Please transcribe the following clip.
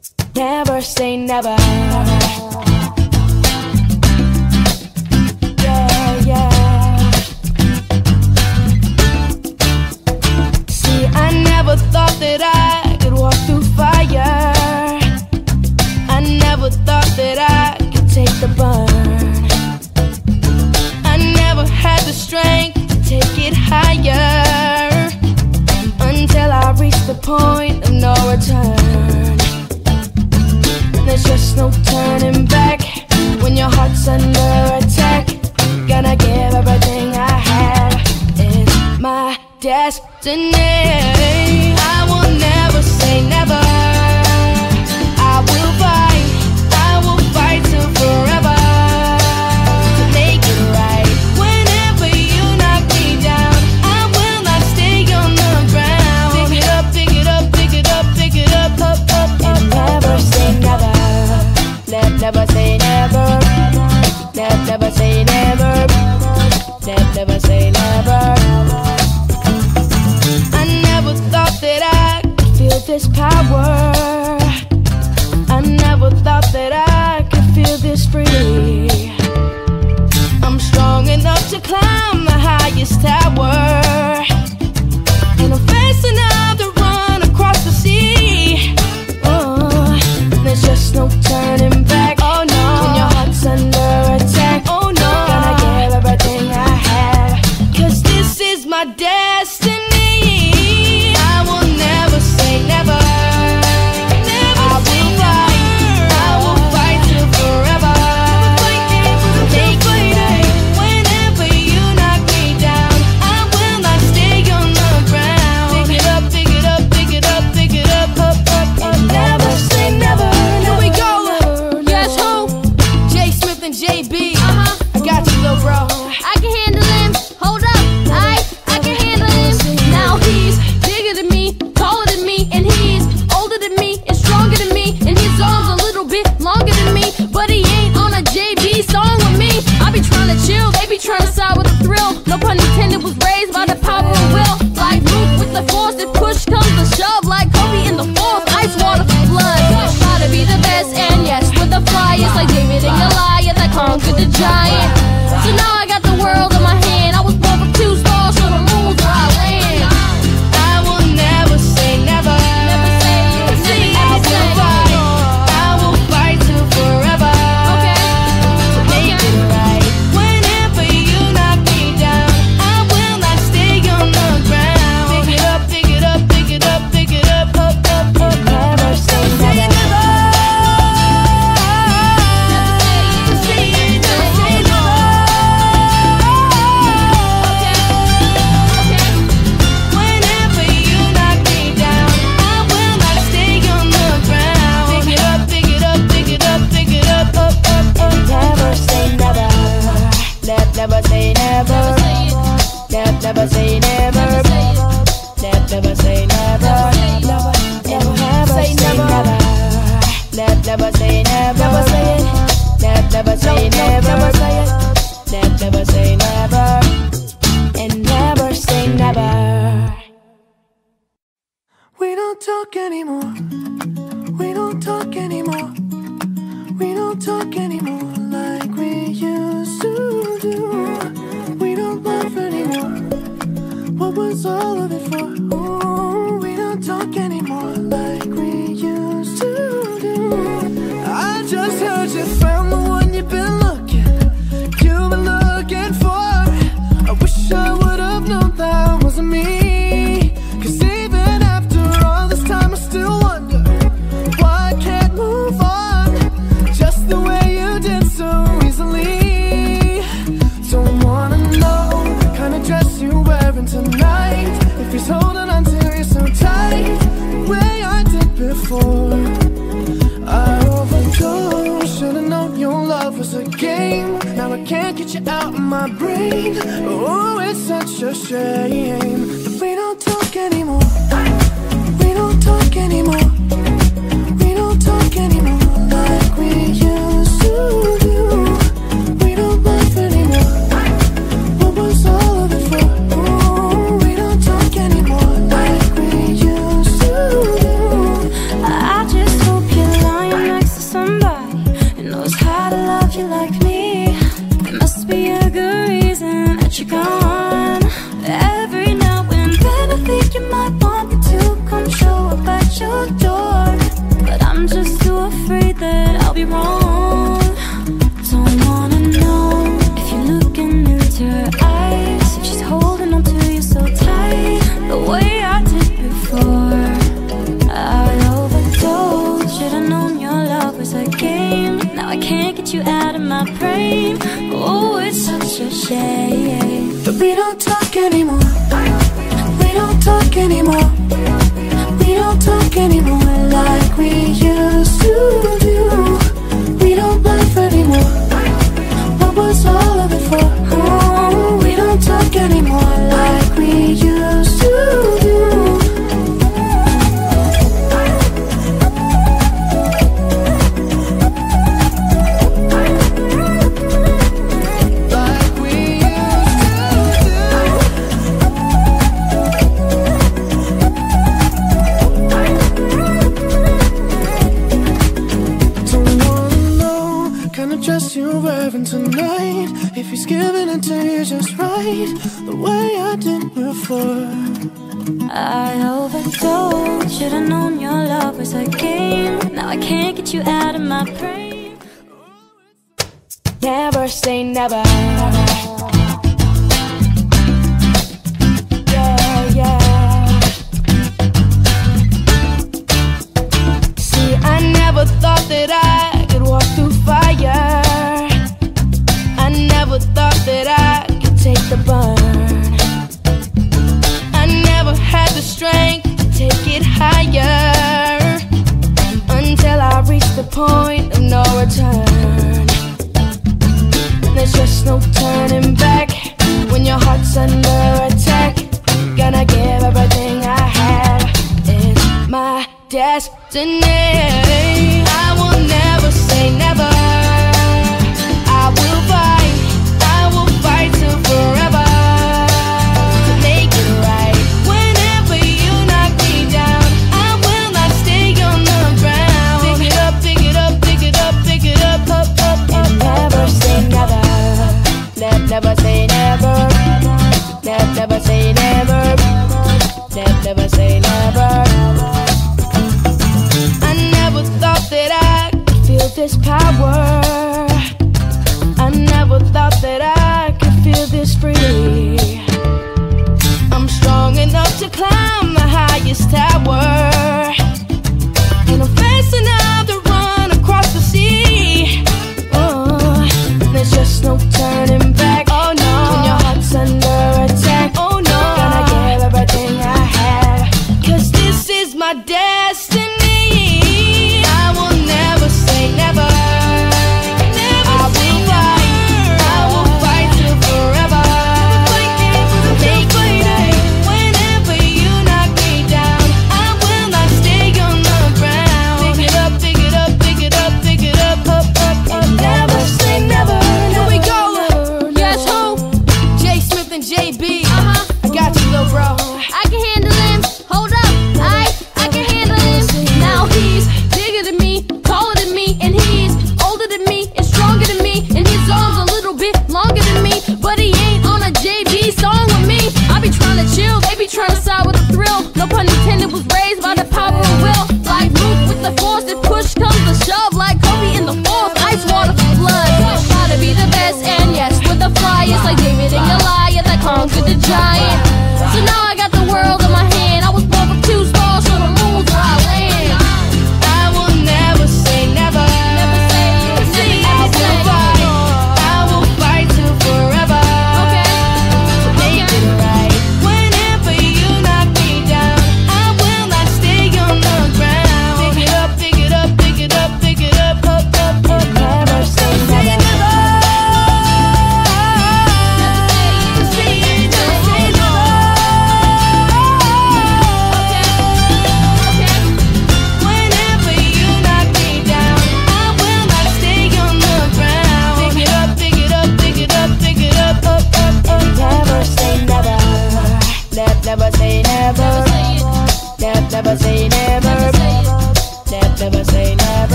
Never say never. I never thought that I could walk through fire. I never thought that I could take the burn. I never had the strength to take it higher, until I reached the point of no return. There's just no turning back when your heart's under attack. Gonna give everything I have. It's my destiny. I will never say never. I will fight till forever, to make it right. Whenever you knock me down, I will not stay on the ground. Pick it up, pick it up, pick it up, pick it up, up, up, up. Never say never. Never say never. Never say never. Never say never. I never thought that I could feel this power. I never thought that I could feel this free. I'm strong enough to climb the highest tower, and I'm fast enough to run across the sea. Oh, there's just no turning back. Oh no, when your heart's under attack. Oh no, gonna give everything I have, 'cause this is my destiny. I will never say never. I will fight till forever. Make it right. Whenever you knock me down, I will not stay on the ground. Pick it up, pick it up, pick it up, pick it up, up, up, up. Never say never. Here we go. Guess who? J Smith and JB. I got you, little bro. I can handle him. Hold up, I can handle him. Now he's bigger than me, taller than me, and he's older than me and stronger than me, and his arms a little bit longer than me. But he ain't on a JB song with me. I be trying to chill, they be trying to side with the thrill. No pun intended, was raised by the power of will. Like Luke with the force, if push comes to shove, like Kobe in the fourth, ice water for blood. Try to be the best, and yes, with the flyers, like David and Goliath, I conquered the giant. So now I got the world in my hand. I was born for 2 stars, so the moon's where I land. I will never say never. Never say, I will fight till forever. okay, Make it right. Whenever you knock me down, I will not stay on the ground. Pick it up, pick it up, pick it up, pick it up, up, up, up. Never say never. Whenever you knock me down, I will not stay on the ground. Pick it up, pick it up, pick it up, pick it up, up, up, up. Never say never. Never say never. Never say never. Never say never. Never say never. Never say never. Never say it. Never say never. Never say never. And never say never. We don't talk anymore. We don't talk anymore. We don't talk anymore like we used to do. We don't laugh anymore. What was all of it for? Ooh, we don't talk anymore like we used to do. I just heard you found the one you've been looking for. I wish I would have known that wasn't me. 'Cause even after all this time I still wonder why I can't move on just the way you did so easily. Don't wanna know the kind of dress you're wearing tonight, if he's holding on to you so tight the way I did before. I overdosed, should've known your love was a game. Now I can't get you out of my brain. Oh, it's such a shame that we don't talk anymore. We don't talk anymore. We don't talk anymore like we used to do. We don't laugh anymore. What was all of it for? Ooh, we don't talk anymore like we used to do. I just hope you get you out of my brain. Oh, it's such a shame that we don't talk anymore. We don't talk anymore. We don't talk anymore like we used to do. We don't laugh anymore. What was all of it for? Oh, we don't talk anymore like we used to do. Tonight, if he's giving it to you just right, the way I did before. I overdosed. Should've known your love was a game. Now I can't get you out of my brain. Never say never. Yeah, yeah. See, I never thought that I could walk through fire. Never thought that I could take the burn. I never had the strength to take it higher, until I reached the point of no return. There's just no turning back when your heart's under attack. Gonna give everything I have. It's my destiny. I will never say never. I will fight. Till forever to make it right. Whenever you knock me down, I will not stay on the ground. Pick it up, pick it up, pick it up, pick it up, up, up, up. And never say never. Never say never. Never say never. Never say never. I never thought that I could feel this power. I never thought that I could feel this free. I'm strong enough to climb the highest tower, and I'm fast enough to run across the sea. Oh, there's just no turning back. Oh no, when your heart's under attack. Oh no, gonna give everything I have, 'cause this is my destiny.